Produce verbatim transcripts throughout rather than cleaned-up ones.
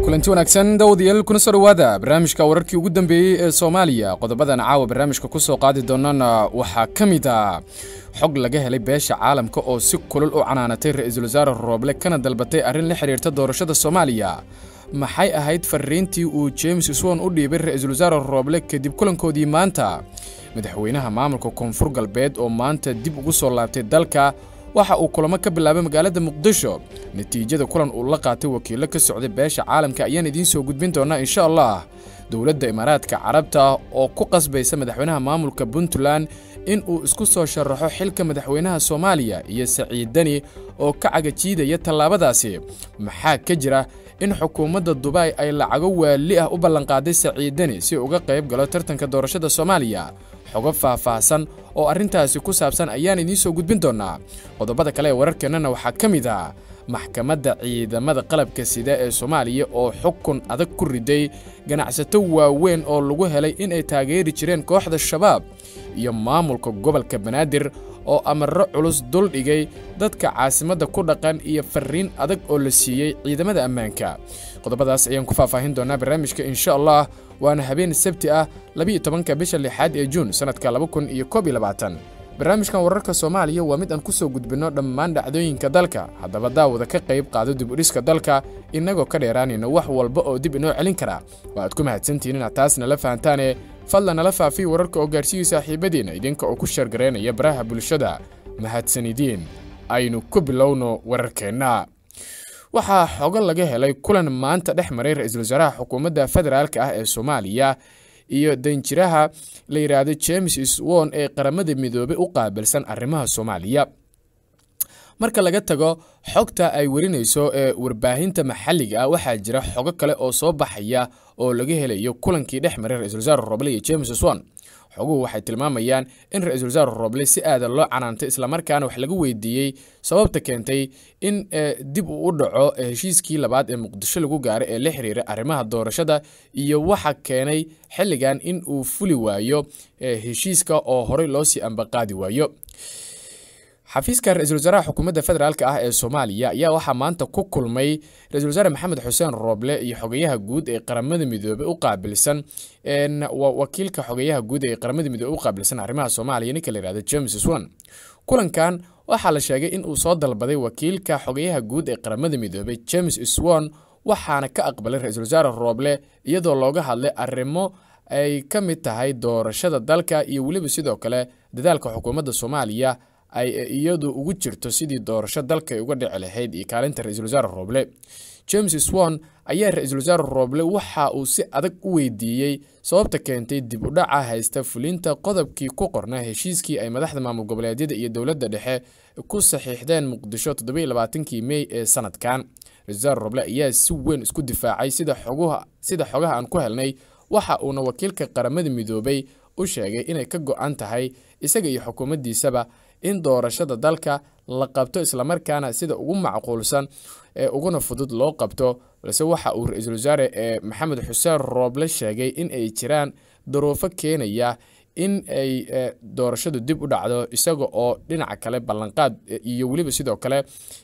kulanti wanaagsan dawadayaal kuna soo dhawaada barnaamijka wararkii ugu dambeeyay ee Soomaaliya qodobadan caawa barnaamijka ku soo qaadi doonana waxa kamid ah xog laga helay beesha caalamka oo si kulul u canaanatay ra'iisul wasaare Roble kana dalbatay arrin la xiriirta doorashada Soomaaliya maxay ahayd fariintii uu James Swan u dhiibay ra'iisul wasaare Roble kadib kulankoodii maanta madaxweynaha maamulka Koonfur Galbeed oo maanta dib ugu soo laabtay dalka waxa uu kulamo ka bilaabay magaalada Muqdisho natiijada kulan uu la qaatay wakiilo ka socday beesha caalamka ayaan idin soo gudbin doonaa insha Allah dawladda Imaaraadka Carabta oo ku qasbaysa madaxweynaha maamulka Puntland in uu isku soo sharaxo xilka madaxweynaha Soomaaliya iyo Saciid Dani oo ka cagajiidaya tallaabadaasi maxaa ka jira in xukuumadda Dubai ay lacago waali ah u ballan qaaday Saciid Dani si uga qayb galo tartanka doorashada Soomaaliya xogo faahfaahsan oo arrintaasi ku saabsan ayaan idin soo gudbin doonaa qodobada kale ee wararkeennana waxaa ka mid ah maxkamadda ciidamada qalabka sida ee Soomaaliya oo xukun adag ku riday ganacsato waaweyn oo lagu helay in ay taageeri jireen kooxda shabaab iyo maamulka gobolka Banaadir oo amarro culus dul dhigay dadka caasimadda ku dhaqan iyo fariin adag oo la siiyay ciidamada ammaanka qodobadaas ayaan ku faahfaahin doonaa barnaamijka insha Allah waana habeen sabti ah laba iyo tobanka bisha lixaad ee June sanadka laba kun iyo koob iyo labaatan barnaamijkan wararka Soomaaliya waa mid aan ku soo gudbino dhammaan dhacdooyinka dalka haddaba daawada ka qayb qaado dib u dhiska dalka inagoo ka dheeraanayna wax walba oo dib inoo celin kara waad ku mahadsantihiin inaad taasna la fahantaane fadlan nala faafi wararka oo gaarsiiyo saaxiibadiina idinka oo ku sheergareynaya baraha bulshada mahadsanidin aynu ku bilowno wararkeena waxaa xogo laga helay kulan maanta dhex maray ra'iisul wasaaraha xukuumadda federaalka ah ee Soomaaliya iyo danjiraha la yiraahdo James Swan ee qaramada midoobay u qaabilsan arrimaha Soomaaliya marka laga tago xogta ay warinayso ee warbaahinta maxalliga ah waxa jira xogo kale oo soo baxaya oo laga helayo kulankii dhex maray ra'iisul wasaare Roble iyo James Swan xoguhu waxay tilmaamayaan in ra'iisul wasaare Roble si aad loo canaantay isla markaana wax laga weydiiyay sababta keentay in dib u dhaco heshiiskii labaad ee Muqdisho lagu gaaray ee la xiriiray arrimaha doorashada iyo waxa keenay xilligan in uu fuli waayo heshiiska oo horey loo sii ambaqaadi waayo xafiiska ra'iisul wasaaraha xukuumadda federaalka ah ee Soomaaliya ayaa waxa maanta ku kulmay ra'iisul wasaare Maxamed Xuseen Roble iyo xogayaha guud ee qaramada midoobay u qaabilsan in wakiilka xogayaha guud ee qaramada midoobay u qaabilsan arrimaha Soomaaliya ninka la yiraahdo James Swan kulankan waxa la sheegay in uu soo dalbaday wakiilka xogayaha guud ee qaramada midoobay James Swan waxaana ka aqbalay ra'iisul wasaare Roble iyadoo looga hadlay arrimo ay ka mid tahay doorashada dalka iyo waliba sidoo kale dadaalka xukuumadda Soomaaliya ay iyadu ugu jirto sidii doorasho dalka uga dhici lahayd iyo kaalinta ra'iisul wasaare Roble James Swan ayaa ra'iisul wasaare Roble waxa uu si adag u weydiiyay sababta keentay dib u dhaca haysta fulinta qodobkii ku qornaa heshiiskii ay madaxda maamul goboleedyada iyo dawladda dhexe ku saxiixdeen Muqdisho toddoba iyo labaatankii May ee sanadkan ra'iisul wasaare Roble ayaa si weyn isku difaacay sida xogaha sida xogaha aan ku helnay waxa uu wakiilka qaramada midoobay u sheegay inay ka go'an tahay isaga iyo xukuumaddiisaba in doorashada dalka la qabto isla markaana sida ugu macquulsan ee uguna fudud loo qabto balse waxa uu ra'iisul wasaare ee Maxamed Xuseen Roble sheegay in ay jiraan duruufo keenaya in ay doorashadu dib u dhacdo isaga oo dhinaca kale ballanqaad iyo waliba sidoo kale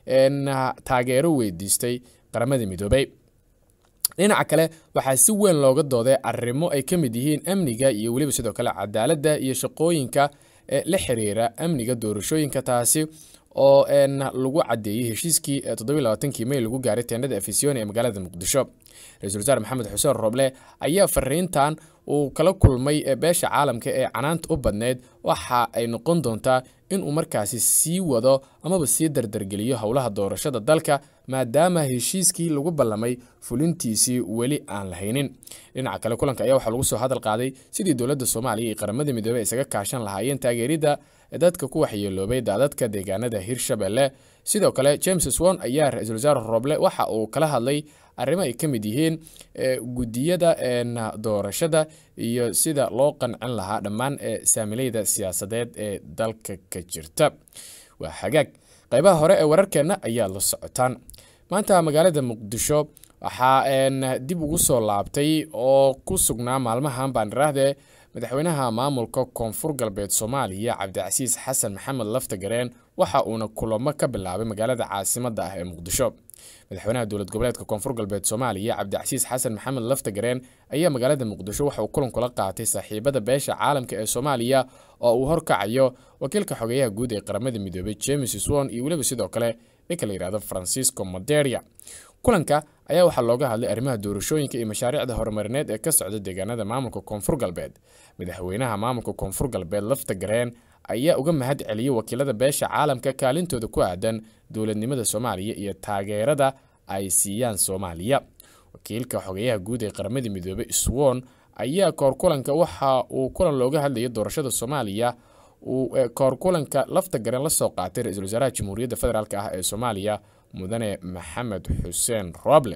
taageero weydiistay qaramada midoobay dhinaca kale waxaa si weyn looga dooday arrimo ay ka mid yihiin amniga iyo waliba sidoo kale cadaaladda iyo shaqooyinka la xiriira amniga doorashooyinka taasi oo een lagu cadeeyay heshiiskii toddoba iyo labaatankii May lagu gaaray teendada Afisyoon ee magaalada Muqdisho ra'iisul wasaare Maxamed Xuseen Roble ayaa fariintan uu kala kulmay beesha caalamka ee canaanta u badneed waxa ay noqon doontaa in uu markaasi sii wado amaba sii dardargeliyo howlaha doorashada dalka maadaama heshiiskii lagu ballamay fulintiisii weli aan lahaynin dhinaca kale kulanka ayaa waxa lagu soo hadal qaaday sidii dawladda Soomaaliya iyo qaramada midoobay isaga kaashan lahaayeen taageerida dadka ku waxyeeloobay daadadka deegaanada Hirshabelle sidoo kale James Swan ayaa ra'iisul wasaare Roble waxa uu kala hadlay arrimo ay ka mid yihiin gudiyada doorashada iyo sida loo qancin lahaa dhammaan saamilayda siyaasadeed ee dalka ka jirta waa hagaag qaybaha hore ee wararkeena ayaa la socotaan maanta magaalada Muqdisho waxa dib ugu soo laabtay oo ku sugnaa maalmahan baan raahday madaxweynaha maamulka Koonfur Galbeed Soomaaliya Cabdicasiis Xasan Maxamed Laftagareen waxa uu kulamo ka bilaabay magaalada caasimadda ah ee Muqdisho madaxweynaha dowlad goboleedka koonfur galbeed Soomaaliya Cabdicasiis Xasan Maxamed Laftagareen ayaa magaalada Muqdisho waxa uu kulan kula qaatay saaxiibada beesha caalamka ee Soomaaliya oo uu horkacayo wakiilka xogeyaha guud ee qaramada midoobay James Swan iyo waliba sidoo kale ninka la yiraahdo Francisco Moderia. kulanka ayaa waxaa looga hadlay arrimaha doorashooyinka iyo mashaariicda horumarineed ee ka socda deegaanada maamulka koonfur galbeed. madaxweynaha maamulka koonfur galbeed Laftagareen ayaa uga mahad celiyay wakiilada beesha caalamka kaalintooda ku aadan dowladnimada Soomaaliya iyo taageerada ay siiyaan Soomaaliya. wakiilka xogeyaha guud ee qaramada midoobay Swan ayaa koor kulanka waxa uu kulan looga hadlayay doorashada Soomaaliya uu koor kulanka Laftagareen la soo qaatay ra'iisul wasaaraha Jamhuuriyadda Federaalka ah ee Soomaaliya mudane Maxamed Xuseen Roble.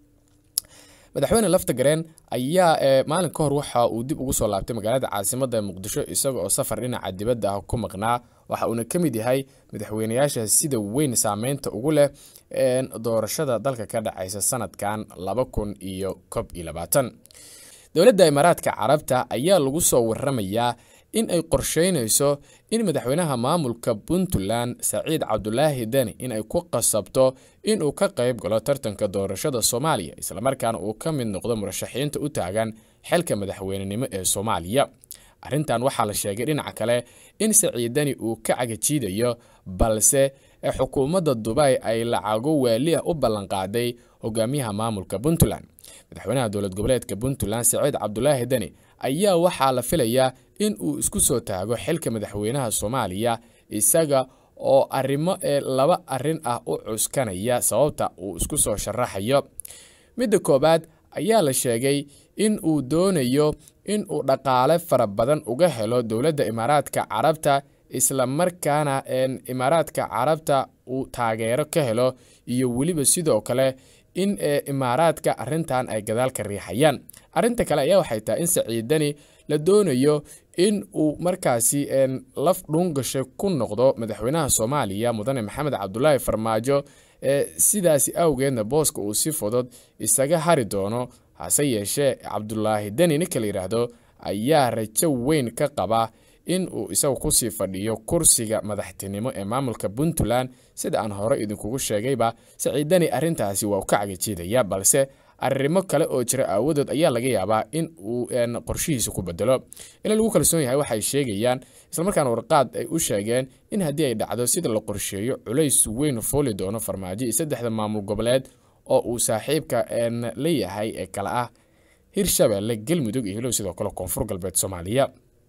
madaxweyne Laftagareen ayaa maalin ka hor waxa uu dib ugu soo laabtay magaalada caasimadda Muqdisho isaga oo safar dhinaca dibadda ah ku maqnaa. waxa uu ka mid yahay madaxweynayaasha sida weyn saameynta ugu leh doorashada dalka ka dhacaysa sanadkan laba kun iyo kow iyo labaatan. dowladda Imaaraadka Carabta ayaa lagu soo waramayaa in ay qorsheynayso in madaxweynaha maamulka Puntland Saciid Cabdulaahi Dani in ay ku qasabto in uu ka qayb galo tartanka doorashada Soomaaliya isla markaana uu ka mid noqdo murashaxiinta u taagan xilka madaxweynenimo ee Soomaaliya. arrintan waxaa la sheegay dhinaca kale in Saciid Dani uu ka cagajiidayo balse xukuumadda Dubai ay lacago waali ah u ballan qaaday hogaamiyaha maamulka Puntland. madaxweynaha dowlad goboleedka Puntland Saciid Cabdulaahi Dani ayaa waxaa la filayaa in uu isku soo taago xilka madaxweynaha Soomaaliya isaga oo arrimo ee laba arrin ah u cuskanaya sababta uu isku soo sharaxayo. midda koobaad ayaa la sheegay in uu doonayo in uu dhaqaale fara badan uga helo dowladda Imaaraadka Carabta isla markaana in Imaaraadka Carabta uu taageero ka helo iyo waliba sidoo kale in Imaaraadka arrintan ay gadaal ka riixayaan. arrinta kale ayaa waxay tahay in Saciid Dani la doonayo in uu markaasi laf dhungashay ku noqdo madaxweynaha Soomaaliya mudane Maxamed Cabdulaahi Farmaajo sidaasi awgeedna booska uu si fudud isaga hari doono. hase yeeshee Cabdulaahi Dani ninka la yiraahdo ayaa rajo weyn ka qaba in uu isagu ku sii fadhiyo kursiga madaxtinimo ee maamulka Puntland. sida aan hore idinkugu sheegayba Saciid Dani arrintaasi waa ka cagajiidaya balse arrimo kale oo jira awoodood ayaa laga yaabaa in uu qorshihiisa ku bedelo. ila lagu kalsoon yahay waxay sheegayaan isla markaana warqaad ay u sheegeen in haddii ay dhacdo sida la qorsheeyo culays weyn fooli doono Farmaajo iyo saddexda maamul goboleed oo uu saaxiibka leeyahay ee kala ah Hirshabelle, Galmudug iyo sidoo kale Koonfur Galbeed Soomaaliya.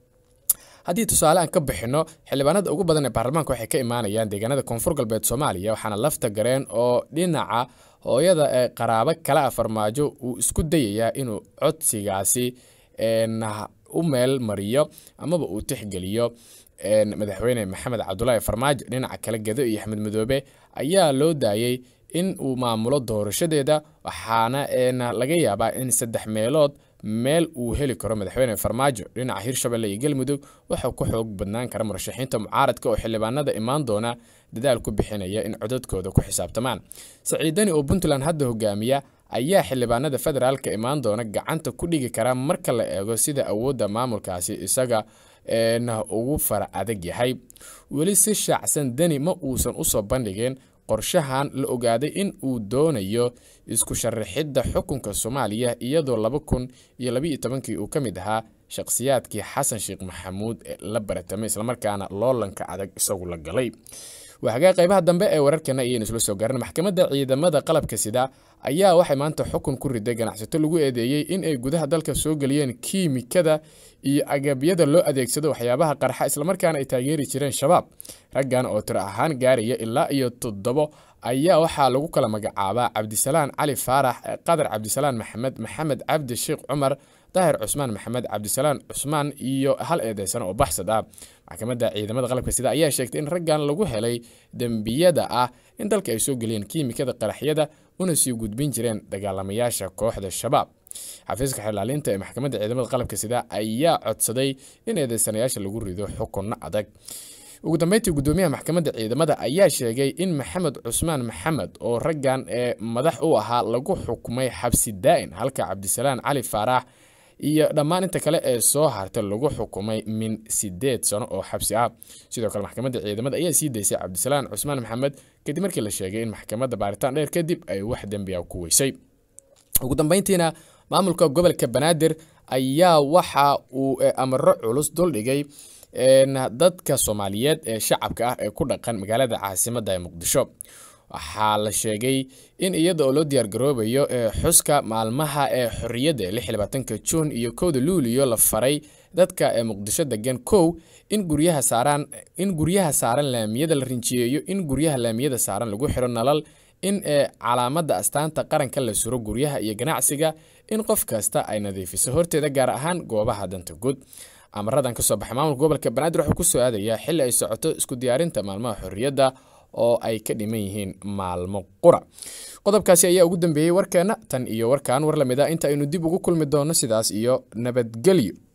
haddii tusaale aan ka bixino xildhibaanada ugu badan ee baarlamaanka waxay ka imaanayaan deegaanada Koonfur Galbeed Soomaaliya waxaana Laftagareen oo dhinaca hooyada ee qaraabo kala ah Farmaajo uu isku dayayaa inuu codsigaasi u meel mariyo amaba uu tixgeliyo madaxweyne Maxamed Cabdulaahi Farmaajo. dhinaca kale Gado iyo Axmed Madoobe ayaa loo daayay in uu maamulo doorashadeeda waxaana laga yaabaa in saddex meelood meel uu heli karo madaxweyne Farmaajo. dhinaca Hirshabelle iyo Galmudug waxa ku xoog badnaan kara murashaxiinta mucaaradka oo xildhibaanada imaan doona dadaal ku bixinaya in codadkooda ku xisaabtamaan. Saciid Dani oo Puntland hadda hogaamiya ayaa xildhibaanada federaalka imaan doona gacanta ku dhigi kara marka la eego sida awoodda maamulkaasi isaga ugu fara adag yahay. weli si shaacsan Dani ma uusan u soo bandhigin qorshahan la ogaaday in uu doonayo isku sharaxidda xukunka Soomaaliya iyadoo laba kun iyo laba iyo toban uu ka mid ahaa shakhsiyaadkii Xasan Sheekh Maxamuud la baratamay isla markaana loolanka adag isagu la galay. waxaa qaybaha dambe ee wararkana ayaynu isla soo gaarnay. maxkamadda ciidamada qalabka sida ayaa waxay maanta xukun ku riday ganacsato lagu eedeeyay in ay gudaha dalka soo galiyeen kiimikada iyo agabyada loo adeegsado waxyaabaha qarxa isla markaana ay taageeri jireen shabaab. raggan oo tiro ahaan gaaraya ilaa iyo toddobo ayaa waxaa lagu kala magacaabaa Cabdisalaan Cali Faarax, Qadar Cabdisalaan Maxamed, Maxamed Cabdi Sheekh Cumar, Daahir Cusmaan Maxamed, Cabdisalaan Cusmaan iyo hal eedeysan oo baxsad ah. maxkamadda ciidamada qalabka sida ayaa sheegtay in raggan lagu helay dambiyada ah in dalka ay soo galiyeen kiimikada qaraxyada una sii gudbin jireen dagaalamayaasha kooxda shabaab. xafiiska xilaalinta ee maxkamadda ciidamada qalabka sida ayaa codsaday in eedeysanayaasha lagu rido xukun adag. ugu dambeyntii gudoomiyaha maxkamadda ciidamada ayaa sheegay in Maxamed Cusmaan Maxamed oo raggan ee madax u ahaa lagu xukumay xabsi daa'in halka Cabdisalaan Cali Faarax iyo dhammaan inta kale ee soo hartay lagu xukumay min sideed sano oo xabsi ah. sidoo kale maxkamadda ciidamada ayaa sii daysay Cabdisalaan Cusmaan Maxamed kadib markii la sheegay in maxkamadda baaritaan dheer kadib ay wax dambi ah ku weysay. ugu dambeyntiina maamulka gobolka Banaadir ayaa waxa uu amaro culus dul dhigay dadka Soomaaliyeed ee shacabka ah ee ku dhaqan magaalada caasimadda ee Muqdisho. waxaa la sheegay in iyada oo loo diyaar garoobayo xuska maalmaha ee xorriyadda lix iyo labaatanka Juun iyo kowda Luulyo la faray dadka ee Muqdisho degan kow in guryaha saaran in guryaha saaran laamiyada la rinjiyeeyo in guryaha laamiyada saaran lagu xiro nalal in calaamada astaanta qaranka la suro guryaha iyo ganacsiga in qof kasta ay nadiifiso horteeda gaar ahaan goobaha danta guud. amaradan ka soo baxay maamulka gobolka Banaadir wuxuu ku soo aadayaa xilli ay socoto isku diyaarinta maalmaha xorriyadda oo ay ka dhiman yihiin maalmo qura. qodobkaasi ayaa ugu dambeeyay warkeena tan iyo warkaan war lamida inta aynu dib ugu kulmi doono sidaas iyo nabadgelyo.